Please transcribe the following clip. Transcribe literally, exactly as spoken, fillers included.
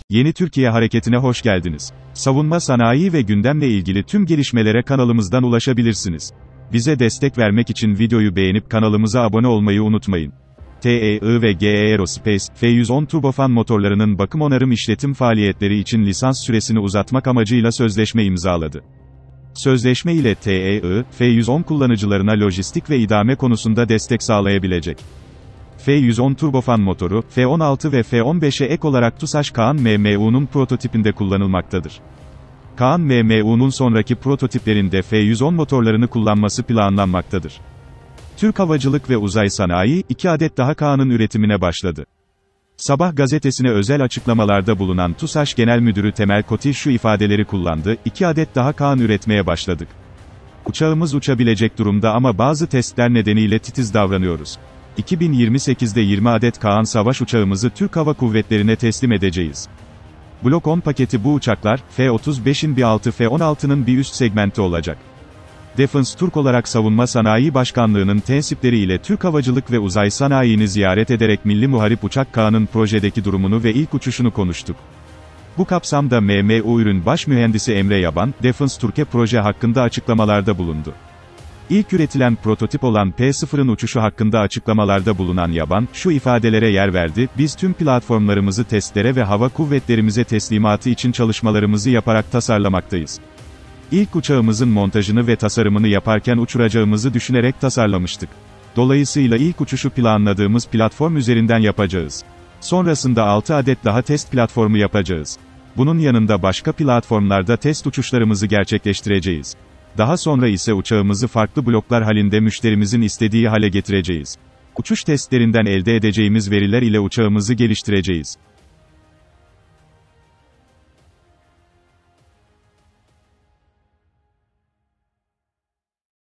Yeni Türkiye Hareketi'ne hoş geldiniz. Savunma sanayi ve gündemle ilgili tüm gelişmelere kanalımızdan ulaşabilirsiniz. Bize destek vermek için videoyu beğenip kanalımıza abone olmayı unutmayın. T E I ve G E Aerospace, F yüz on turbofan motorlarının bakım onarım işletim faaliyetleri için lisans süresini uzatmak amacıyla sözleşme imzaladı. Sözleşme ile T E I, F yüz on kullanıcılarına lojistik ve idame konusunda destek sağlayabilecek. F yüz on turbofan motoru, F on altı ve F on beşe ek olarak TUSAŞ Kaan M M U'nun prototipinde kullanılmaktadır. Kaan M M U'nun sonraki prototiplerinde F yüz on motorlarını kullanması planlanmaktadır. Türk Havacılık ve Uzay Sanayi, iki adet daha Kaan'ın üretimine başladı. Sabah gazetesine özel açıklamalarda bulunan TUSAŞ Genel Müdürü Temel Kotil şu ifadeleri kullandı: iki adet daha Kaan üretmeye başladık. Uçağımız uçabilecek durumda ama bazı testler nedeniyle titiz davranıyoruz. iki bin yirmi sekizde yirmi adet Kaan savaş uçağımızı Türk Hava Kuvvetleri'ne teslim edeceğiz. Blok on paketi bu uçaklar, F otuz beşin bir altı F on altının bir üst segmenti olacak. Defense Türk olarak Savunma Sanayi Başkanlığı'nın tensipleri ile Türk Havacılık ve Uzay Sanayi'ni ziyaret ederek Milli Muharip Uçak Kaan'ın projedeki durumunu ve ilk uçuşunu konuştuk. Bu kapsamda M M U Ürün Baş Mühendisi Emre Yaban, Defense Türk'e proje hakkında açıklamalarda bulundu. İlk üretilen prototip olan P sıfırın uçuşu hakkında açıklamalarda bulunan Yaban, şu ifadelere yer verdi: biz tüm platformlarımızı testlere ve hava kuvvetlerimize teslimatı için çalışmalarımızı yaparak tasarlamaktayız. İlk uçağımızın montajını ve tasarımını yaparken uçuracağımızı düşünerek tasarlamıştık. Dolayısıyla ilk uçuşu planladığımız platform üzerinden yapacağız. Sonrasında altı adet daha test platformu yapacağız. Bunun yanında başka platformlarda test uçuşlarımızı gerçekleştireceğiz. Daha sonra ise uçağımızı farklı bloklar halinde müşterimizin istediği hale getireceğiz. Uçuş testlerinden elde edeceğimiz veriler ile uçağımızı geliştireceğiz.